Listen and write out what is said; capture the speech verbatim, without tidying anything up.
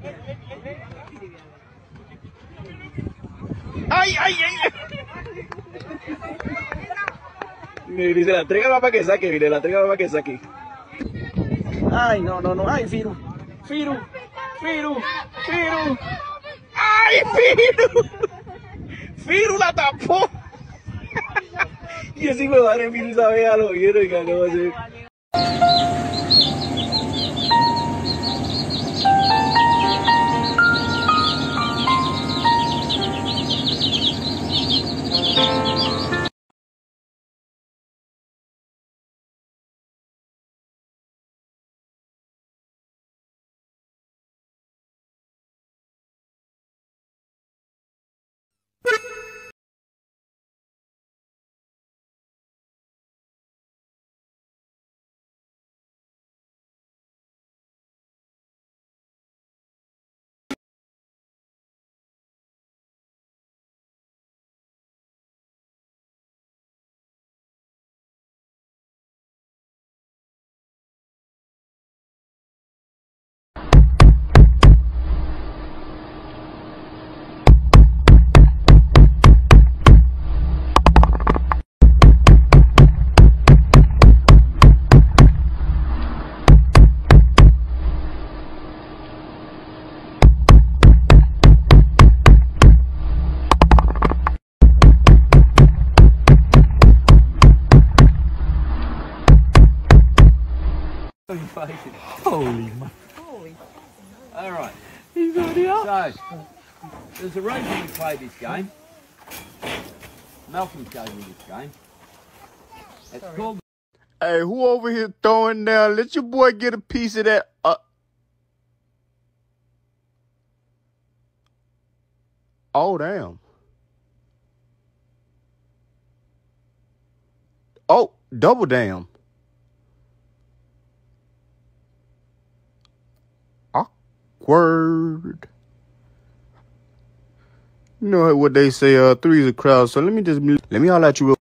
¡Ay, ay, ay! Mire, dice, la entrega va para que saque, mire, la entrega va para que saque. Ay, no, no, no, ay, Firu. Firu, Firu, Firu. ¡Ay, Firu! Firu la tapó. Y así me madre, Firu sabe a lo vieron y ganó así. Holy man. Holy. Alright. He's already up. So, there's a reason we play this game. Malcolm showed me this game. It's Sorry. called... Hey, who over here throwing down? Let your boy get a piece of that. Uh... Oh, damn. Oh, double damn. Awkward. You know what they say, uh, three's a crowd, so let me just, let me holler at you real